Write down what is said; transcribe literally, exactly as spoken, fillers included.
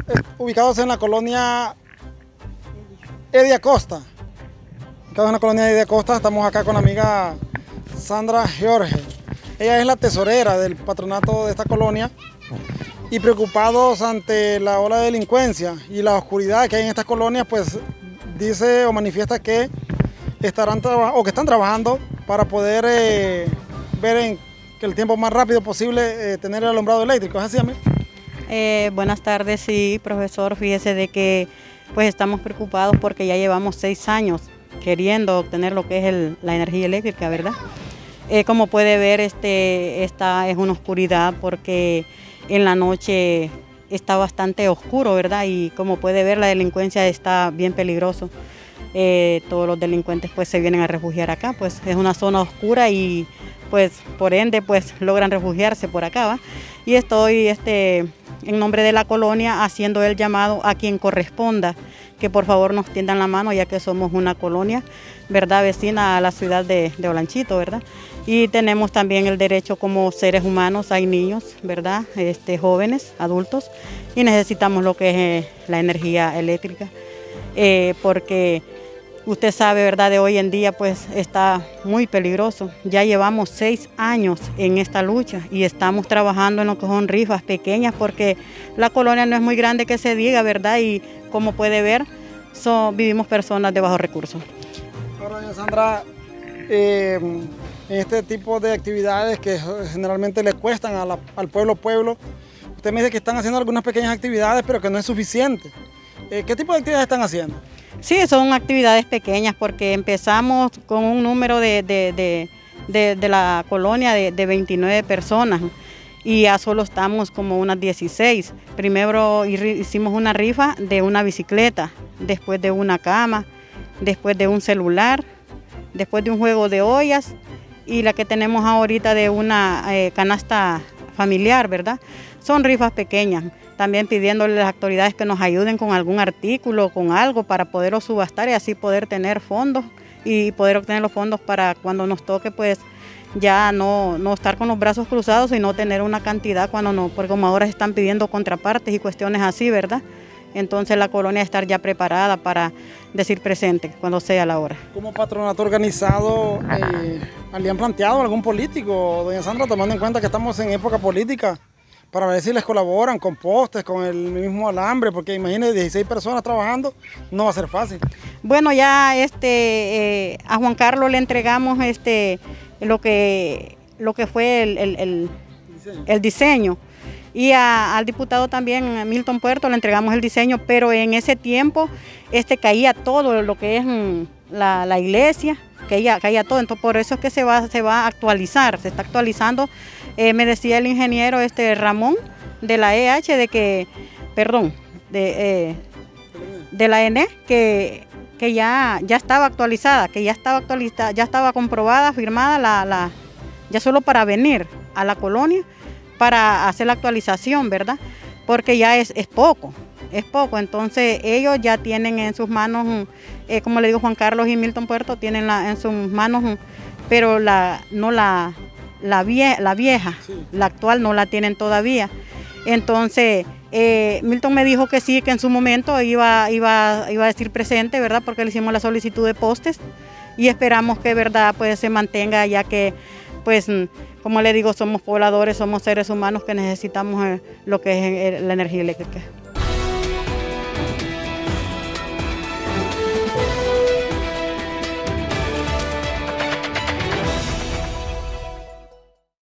ubicados en la colonia Edia Costa. Ubicados en la colonia Edia Costa, estamos acá con la amiga Sandra Jorge. Ella es la tesorera del patronato de esta colonia y preocupados ante la ola de delincuencia y la oscuridad que hay en estas colonias, pues dice o manifiesta que estarán o que están trabajando para poder eh, ver en que el tiempo más rápido posible eh, tener el alumbrado eléctrico. ¿Es así, amigo? Eh, buenas tardes, sí, profesor. Fíjese de que pues estamos preocupados porque ya llevamos seis años queriendo obtener lo que es el, la energía eléctrica, ¿verdad? Eh, como puede ver, este, esta es una oscuridad porque en la noche está bastante oscuro, ¿verdad? Y como puede ver, la delincuencia está bien peligroso. Eh, todos los delincuentes pues se vienen a refugiar acá, pues es una zona oscura y pues por ende pues logran refugiarse por acá, ¿va? Y estoy este, en nombre de la colonia haciendo el llamado a quien corresponda que por favor nos tiendan la mano, ya que somos una colonia, ¿verdad?, vecina a la ciudad de, de Olanchito, ¿verdad? Y tenemos también el derecho como seres humanos, hay niños, ¿verdad?, este, jóvenes, adultos, y necesitamos lo que es eh, la energía eléctrica, eh, porque usted sabe, ¿verdad?, de hoy en día pues está muy peligroso. Ya llevamos seis años en esta lucha y estamos trabajando en lo que son rifas pequeñas porque la colonia no es muy grande que se diga, ¿verdad? Y como puede ver, son, vivimos personas de bajos recursos. Ahora, doña Sandra, eh, en este tipo de actividades que generalmente le cuestan a la, al pueblo pueblo, usted me dice que están haciendo algunas pequeñas actividades, pero que no es suficiente. Eh, ¿Qué tipo de actividades están haciendo? Sí, son actividades pequeñas porque empezamos con un número de, de, de, de, de la colonia de, de veintinueve personas y ya solo estamos como unas dieciséis. Primero hicimos una rifa de una bicicleta, después de una cama, después de un celular, después de un juego de ollas y la que tenemos ahorita de una eh, canasta familiar, ¿verdad? Son rifas pequeñas. También pidiéndole a las autoridades que nos ayuden con algún artículo, con algo para poderlo subastar y así poder tener fondos y poder obtener los fondos para cuando nos toque pues ya no, no estar con los brazos cruzados y no tener una cantidad cuando no, porque como ahora están pidiendo contrapartes y cuestiones así, ¿verdad? Entonces la colonia estar ya preparada para decir presente cuando sea la hora. ¿Como patronato organizado eh, le han planteado algún político, doña Sandra, tomando en cuenta que estamos en época política, para ver si les colaboran con postes, con el mismo alambre, porque imagínense dieciséis personas trabajando, no va a ser fácil? Bueno, ya este, eh, a Juan Carlos le entregamos este, lo, que, lo que fue el, el, el, diseño. el diseño y a, al diputado también, Milton Puerto, le entregamos el diseño, pero en ese tiempo este, caía todo lo que es la, la iglesia, caía, caía todo, entonces por eso es que se va, se va a actualizar, se está actualizando. Eh, me decía el ingeniero este Ramón de la E H de que, perdón, de, eh, de la E N E que, que ya, ya estaba actualizada, que ya estaba actualizada, ya estaba comprobada, firmada, la, la, ya solo para venir a la colonia para hacer la actualización, ¿verdad? Porque ya es, es poco, es poco, entonces ellos ya tienen en sus manos, eh, como le digo Juan Carlos y Milton Puerto, tienen la, en sus manos, pero la, no la... La, vie la vieja, sí. La actual no la tienen todavía. Entonces, eh, Milton me dijo que sí, que en su momento iba, iba, iba a decir presente, ¿verdad? Porque le hicimos la solicitud de postes y esperamos que, ¿verdad?, pues se mantenga, ya que, pues, como le digo, somos pobladores, somos seres humanos que necesitamos eh, lo que es eh, la energía eléctrica.